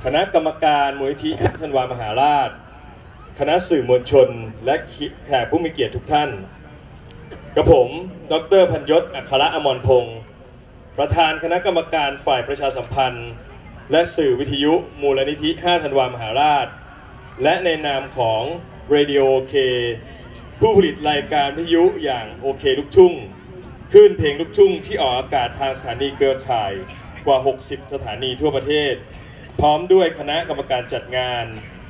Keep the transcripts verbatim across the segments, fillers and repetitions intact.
คณะกรรมการมูลนิธิธันวามหาราชคณะสื่อมวลชนและแขกผู้มีเกียรติทุกท่านกระผมดร.พันยศอัครอมรพงศ์ประธานคณะกรรมการฝ่ายประชาสัมพันธ์และสื่อวิทยุมูลนิธิห้าธันวามหาราชและในนามของ Radio โอ เค ผู้ผลิตรายการวิทยุอย่างโอเคลูกทุ่งคลื่นเพลงลูกทุ่งที่ออกอากาศทางสถานีเครือข่ายกว่าหกสิบสถานีทั่วประเทศพร้อมด้วยคณะกรรมการจัดงาน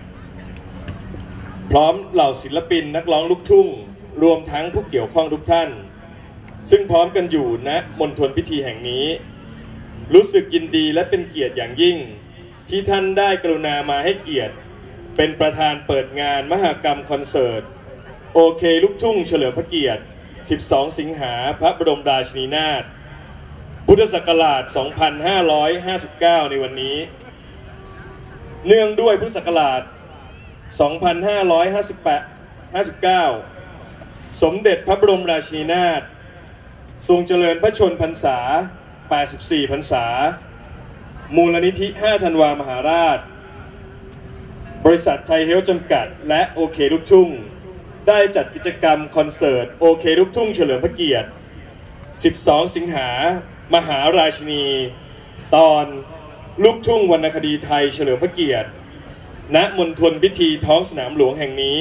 พร้อมเหล่าศิลปินนักร้องลูกทุ่งรวมทั้งผู้เกี่ยวข้องทุกท่านซึ่งพร้อมกันอยู่ณมณฑลพิธีแห่งนี้รู้สึกยินดีและเป็นเกียรติอย่างยิ่งที่ท่านได้กรุณามาให้เกียรติเป็นประธานเปิดงานมหกรรมคอนเสิร์ตโอเคลูกทุ่งเฉลิมพระเกียรติสิบสองสิงหาพระบรมราชินีนาถพุทธศักราชสองพันห้าร้อยห้าสิบเก้าในวันนี้เนื่องด้วยพุทธศักราชสองพันห้าร้อยห้าสิบแปด ห้าสิบเก้าสมเด็จพระบรมราชินีนาถทรงเจริญพระชนพรรษาแปดสิบสี่พรรษามูลนิธิห้าธันวามหาราชบริษัทไทยเฮลท์จำกัดและโอเคลูกทุ่งได้จัดกิจกรรมคอนเสิร์ตโอเคลูกทุ่งเฉลิมพระเกียรติสิบสองสิงหามหาราชินีตอนลูกทุ่งวรรณคดีไทยเฉลิมพระเกียรติณมณฑลพิธีท้องสนามหลวงแห่งนี้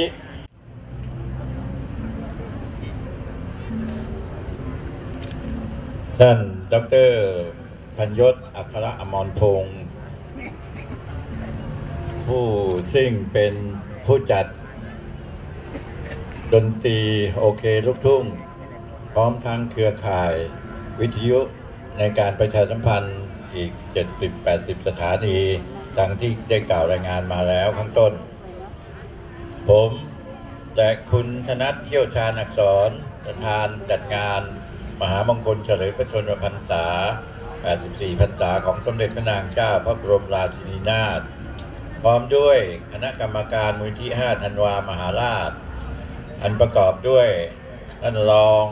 ท่านดร.พันยศอัครอมรพงศ์ผู้ซึ่งเป็นผู้จัดดนตรีโอเคลูกทุ่งพร้อมทั้งเครือข่ายวิทยุในการประชาสัมพันธ์อีก เจ็ดสิบถึงแปดสิบ สถานีดังที่ได้กล่าวรายงานมาแล้วข้างต้นผมและคุณธนัทเที่ยวชาญอักษรประธานจัดงานมหามงคลเฉลิมพระชนมพรรษาแปดสิบสี่พรรษาของสมเด็จพระนางเจ้าพระบรมราชินีนาถพร้อมด้วยคณะกรรมการมูลนิธิห้าธันวามหาราชอันประกอบด้วยท่านรอง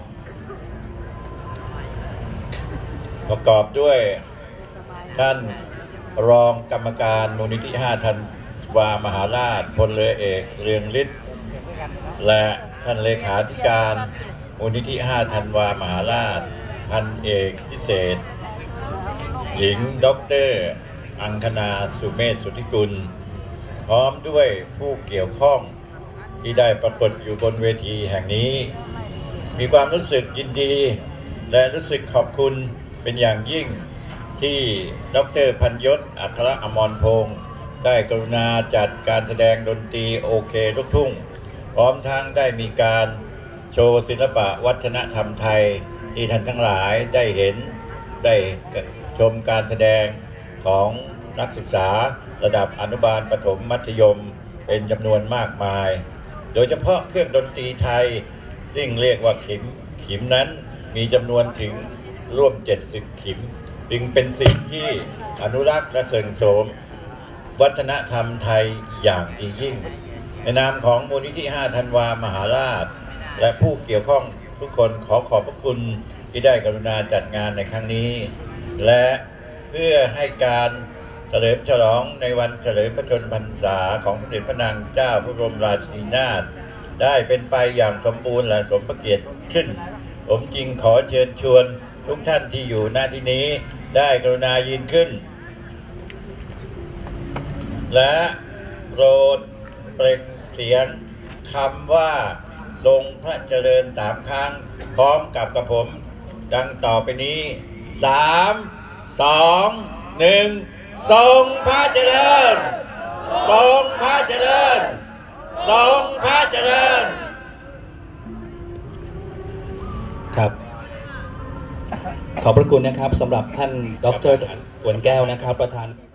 ประกอบด้วยท่านรองกรรมการมูลนิธิห้าธันวามหาราชพลเรือเอกเรืองฤทธิ์และท่านเลขาธิการมูลนิธิห้าธันวามหาราชพันเอกพิเศษหญิงด็อกเตอร์อังคณาสุเมธสุทธิกุลพร้อมด้วยผู้เกี่ยวข้องที่ได้ปรากฏอยู่บนเวทีแห่งนี้มีความรู้สึกยินดีและรู้สึกขอบคุณเป็นอย่างยิ่งที่ดร.พันยศอัครอมรพงศ์ได้กรุณาจัดการแสดงดนตรีโอเคลูกทุ่งพร้อมทั้งได้มีการโชว์ศิลปะวัฒนธรรมไทยที่ท่านทั้งหลายได้เห็นได้ชมการแสดงของนักศึกษาระดับอนุบาลประถมมัธยมเป็นจำนวนมากมายโดยเฉพาะเครื่องดนตรีไทยซึ่งเรียกว่าขิมขิมนั้นมีจำนวนถึงร่วมเจ็ดสิบขิมจึงเป็นสิ่งที่อนุรักษ์และเสริมโสมวัฒนธรรมไทยอย่างดียิ่งในนามของมูลนิธิห้าธันวามหาราชและผู้เกี่ยวข้องทุกคนขอขอบพระคุณที่ได้กรุณาจัดงานในครั้งนี้และเพื่อให้การเฉลิมฉลองในวันเฉลิมพระชนมพรรษาของสมเด็จพระนางเจ้าพระบรมราชินีนาถได้เป็นไปอย่างสมบูรณ์และสมพระเกียรติขึ้นผมจึงขอเชิญชวนทุกท่านที่อยู่หน้าที่นี้ได้กรุณายืนขึ้นและโปรดเปล่งเสียงคำว่าทรงพระเจริญสามครั้งพร้อมกับกระผมดังต่อไปนี้สามสองหนึ่งทรงพระเจริญทรงพระเจริญทรงพระเจริญครับขอบพระคุณนะครับสำหรับท่านดร.หวนแก้วนะครับประธาน